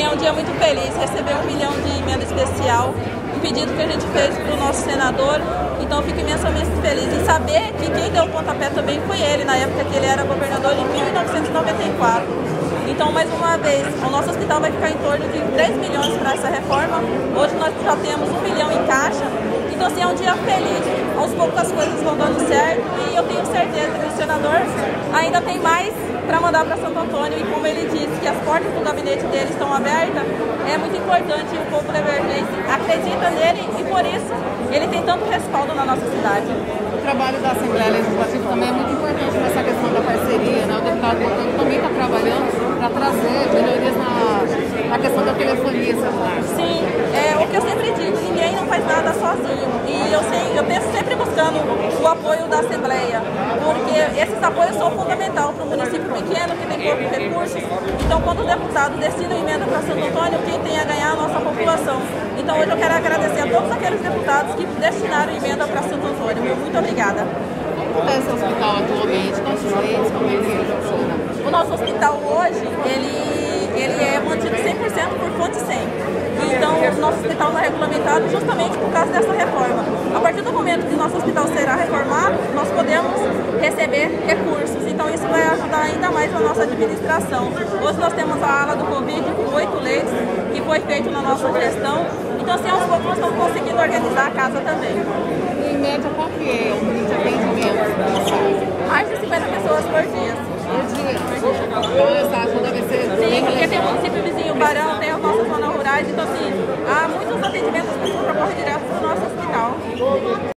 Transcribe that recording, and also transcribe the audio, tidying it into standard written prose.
é um dia muito feliz, receber 1 milhão de emenda especial, um pedido que a gente fez para o nosso senador, então eu fico imensamente feliz em saber que quem deu o pontapé também foi ele, na época que ele era governador, em 1994. Então, mais uma vez, o nosso hospital vai ficar em torno de 3 milhões para essa reforma. Hoje nós já temos 1 milhão em caixa. Então, assim, é um dia feliz. Aos poucos as coisas vão dando certo e eu tenho certeza que o senador ainda tem mais para mandar para Santo Antônio. E como ele disse que as portas do gabinete dele estão abertas, é muito importante e o povo da Verdense acredita nele e por isso ele tem tanto respaldo na nossa cidade. O trabalho da Assembleia Legislativa também é muito importante nessa questão da parceria, né? O deputado Botão também está trabalhando para trazer melhorias na questão da telefonia celular. Sim, é o que eu sempre digo, ninguém não faz nada sozinho. E eu penso sempre buscando o apoio da Assembleia, porque esses apoios são fundamentais para um município pequeno que tem poucos recursos. Então, quando o deputado destina emenda para Santo Antônio, quem tem a ganhar é a nossa população. Então, hoje eu quero agradecer a todos aqueles deputados que destinaram emenda para Santo Antônio. Muito obrigada. Como é esse hospital atualmente? Quantos leitos? Como ele funciona? O nosso hospital hoje, ele é mantido 100% por fonte 100. Então, o nosso hospital está regulamentado justamente por causa dessa reforma. A partir do momento que o nosso hospital será reformado, nós podemos receber recursos. Então, isso vai ajudar ainda mais a nossa administração. Hoje nós temos a ala do Covid com 8 leitos, que foi feito na nossa gestão. Então, assim, aos poucos nós estamos conseguindo organizar a casa também. Em média, qual que é o número de atendimentos? Mais de 50 pessoas por dia. Por dia? Então, essa ajuda vai ser... Sim, porque tem o município vizinho, Barão, tem as nossas zonas rurais, então assim, há muitos atendimentos que são para correr direto para o nosso hospital.